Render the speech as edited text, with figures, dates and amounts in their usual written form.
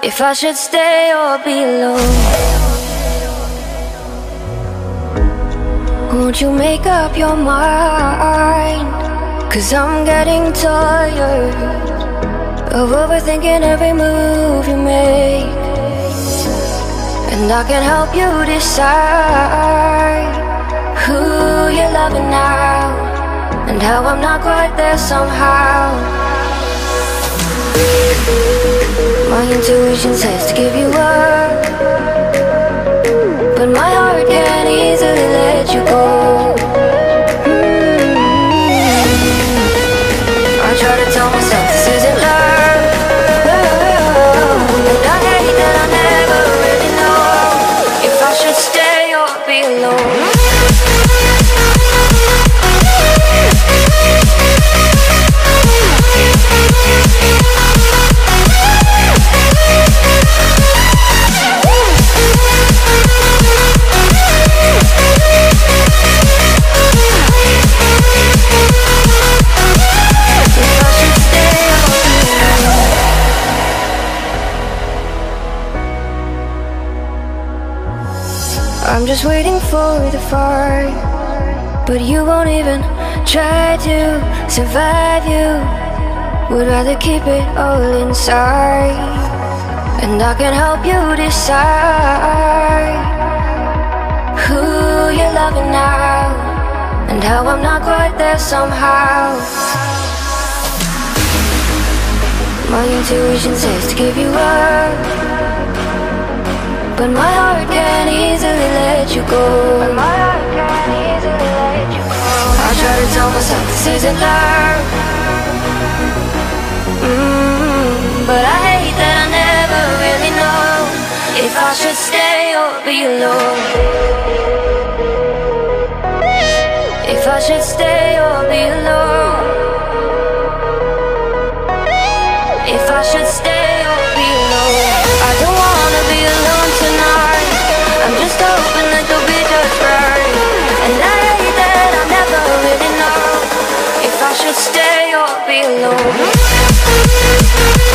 if I should stay or be alone. Won't you make up your mind? 'Cause I'm getting tired of overthinking every move you make. And I can help you decide who you're loving now, and how I'm not quite there somehow. My intuition says to give you up, but my heart can't easily let you go. I try to tell myself this isn't love, and I hate that I never really know if I should stay or be alone. I'm just waiting for the fire, but you won't even try to survive. You would rather keep it all inside, and I can help you decide who you're loving now, and how I'm not quite there somehow. My intuition says to give you up, but my heart can't easily let you go. I try to tell myself this isn't love, but I hate that I never really know if I should stay or be alone. If I should stay or be alone. If I should stay or be alone. I don't wanna be alone tonight. I'm just hoping that you'll be just right. And I hate that I never really know if I should stay or be alone.